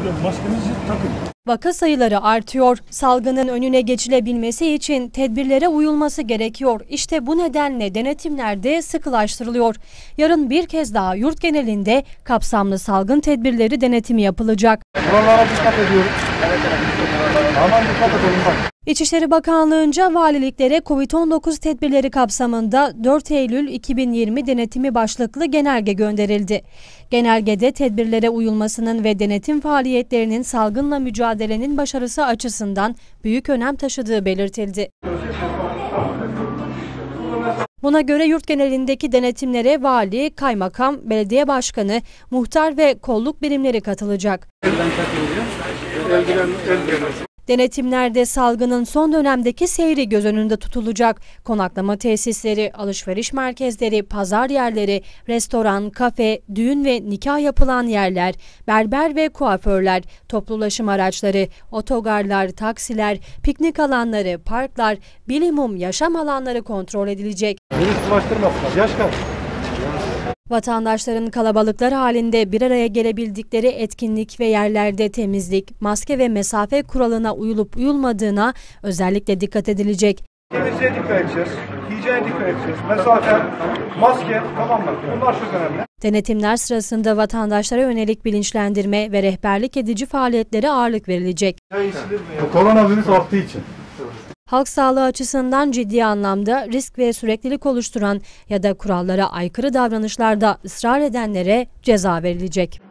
söylüyorum, maskenizi takın. Vaka sayıları artıyor. Salgının önüne geçilebilmesi için tedbirlere uyulması gerekiyor. İşte bu nedenle denetimler de sıkılaştırılıyor. Yarın bir kez daha yurt genelinde kapsamlı salgın tedbirleri denetimi yapılacak. Buralara dikkat ediyoruz. Aman dikkat edelim bak. İçişleri Bakanlığı'nca valiliklere Covid-19 tedbirleri kapsamında 4 Eylül 2020 denetimi başlıklı genelge gönderildi. Genelgede tedbirlere uyulmasının ve denetim faaliyetlerinin salgınla mücadelenin başarısı açısından büyük önem taşıdığı belirtildi. Buna göre yurt genelindeki denetimlere vali, kaymakam, belediye başkanı, muhtar ve kolluk birimleri katılacak. Denetimlerde salgının son dönemdeki seyri göz önünde tutulacak. Konaklama tesisleri, alışveriş merkezleri, pazar yerleri, restoran, kafe, düğün ve nikah yapılan yerler, berber ve kuaförler, toplu ulaşım araçları, otogarlar, taksiler, piknik alanları, parklar, bilimum yaşam alanları kontrol edilecek. Yaşkan. Vatandaşların kalabalıklar halinde bir araya gelebildikleri etkinlik ve yerlerde temizlik, maske ve mesafe kuralına uyulup uyulmadığına özellikle dikkat edilecek. Temizliğe dikkat edeceğiz, hijyene dikkat edeceğiz, mesafe, maske, tamam mı? Bunlar çok önemli. Denetimler sırasında vatandaşlara yönelik bilinçlendirme ve rehberlik edici faaliyetlere ağırlık verilecek. Koronavirüs arttığı için. Halk sağlığı açısından ciddi anlamda risk ve süreklilik oluşturan ya da kurallara aykırı davranışlarda ısrar edenlere ceza verilecek.